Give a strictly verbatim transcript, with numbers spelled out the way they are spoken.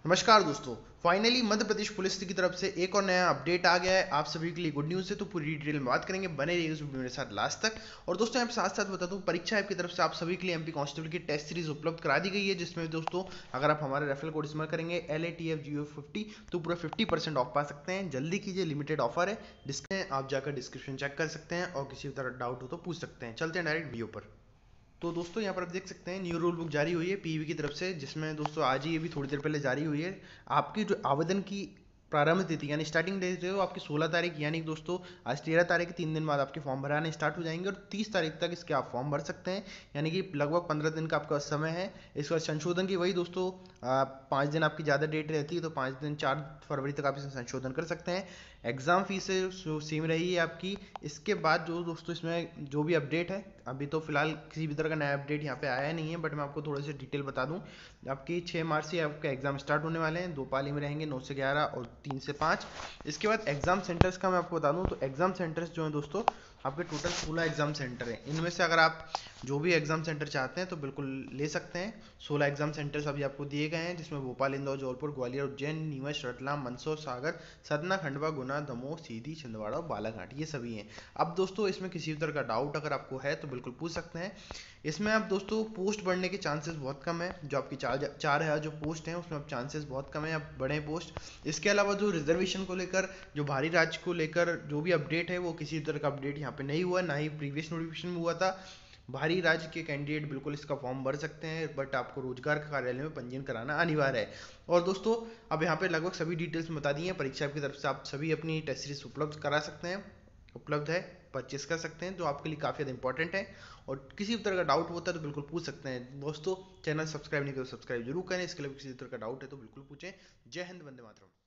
नमस्कार दोस्तों। Finally Madhya Pradesh police की तरफ से एक और नया अपडेट आ गया है। आप सभी के लिए गुड न्यूज़ है, तो पूरी डिटेल में बात करेंगे। बने रहिए इस वीडियो मेरे साथ लास्ट तक। और दोस्तों यहाँ पे साथ साथ बता दूं, परीक्षा ऐप की तरफ से आप सभी के लिए एमपी कांस्टेबल की टेस्ट सीरीज उपलब्ध करा दी गई है, जिसमें दोस्तों अगर आप हमारे रेफरल कोड इस्तेमाल करेंगे L A T F G O fifty तो पूरा फिफ्टी परसेंट ऑफ पा सकते हैं। जल्दी कीजिए, लिमिटेड ऑफर है, जिसमें आप जाकर डिस्क्रिप्शन चेक कर सकते हैं और किसी तरह डाउट हो तो पूछ सकते हैं। चलते हैं डायरेक्ट वीडियो पर। तो दोस्तों यहाँ पर आप देख सकते हैं न्यू रूल बुक जारी हुई है पीवी की तरफ से, जिसमें दोस्तों आज ही ये भी थोड़ी देर पहले जारी हुई है। आपकी जो आवेदन की प्रारंभ तिथि यानी स्टार्टिंग डेट है वो आपकी सोलह तारीख, यानी कि दोस्तों आज तेरह तारीख के तीन दिन बाद आपके फॉर्म भराने स्टार्ट हो जाएंगे और तीस तारीख तक इसके आप फॉर्म भर सकते हैं, यानी कि लगभग पंद्रह दिन का आपका समय है। इसके बाद संशोधन की वही दोस्तों पाँच दिन आपकी ज़्यादा डेट रहती है, तो पाँच दिन चार फरवरी तक आप इसमें संशोधन कर सकते हैं। एग्ज़ाम फीस सेम रही है आपकी। इसके बाद जो दोस्तों इसमें जो भी अपडेट है, अभी तो फिलहाल किसी भी तरह का नया अपडेट यहाँ पे आया नहीं है, बट मैं आपको थोड़े से डिटेल बता दूं। आपकी छः मार्च से आपका एग्जाम स्टार्ट होने वाले हैं, दो पाली में रहेंगे, नौ से ग्यारह और तीन से पाँच। इसके बाद एग्जाम सेंटर्स का मैं आपको बता दूं, तो एग्जाम सेंटर्स जो हैं दोस्तों आपके टोटल सोलह एग्जाम सेंटर हैं। इनमें से अगर आप जो भी एग्जाम सेंटर चाहते हैं तो बिल्कुल ले सकते हैं। सोलह एग्जाम सेंटर्स अभी आपको दिए गए हैं, जिसमें भोपाल, इंदौर, जौनपुर, ग्वालियर, उज्जैन, नीमच, रतलाम, मंदसौर, सागर, सतना, खंडवा, गुना, दमोह, सीधी, छिंदवाड़ा और बालाघाट, ये सभी हैं। अब दोस्तों इसमें किसी भी तरह का डाउट अगर आपको है तो बिल्कुल पूछ सकते हैं। इसमें आप दोस्तों पोस्ट बढ़ने के चांसेस बहुत कम है। जो आपकी चार चार हजार जो पोस्ट हैं उसमें अब चांसेस बहुत कम है अब बढ़े पोस्ट। इसके अलावा जो रिजर्वेशन को लेकर, जो भारी राज्य को लेकर जो भी अपडेट है, वो किसी तरह का अपडेट यहाँ पे नहीं हुआ, ना ही प्रीवियस नोटिफिकेशन में हुआ था। भारी राज्य के कैंडिडेट बिल्कुल इसका फॉर्म भर सकते हैं, बट आपको रोजगार कार्यालय में पंजीयन कराना अनिवार्य है। और दोस्तों अब यहाँ पे लगभग सभी डिटेल्स बता दी हैं। परीक्षा की तरफ से आप सभी अपनी टेस्ट सीरीज उपलब्ध करा सकते हैं, उपलब्ध है, परचेस कर सकते हैं, जो आपके लिए काफ़ी ज़्यादा इंपॉर्टेंट है। और किसी भी तरह का डाउट होता है तो बिल्कुल पूछ सकते हैं। दोस्तों चैनल सब्सक्राइब नहीं करो, सब्सक्राइब जरूर करें। इसके लिए किसी तरह का डाउट है तो बिल्कुल पूछें। जय हिंद, वंदे मातरम।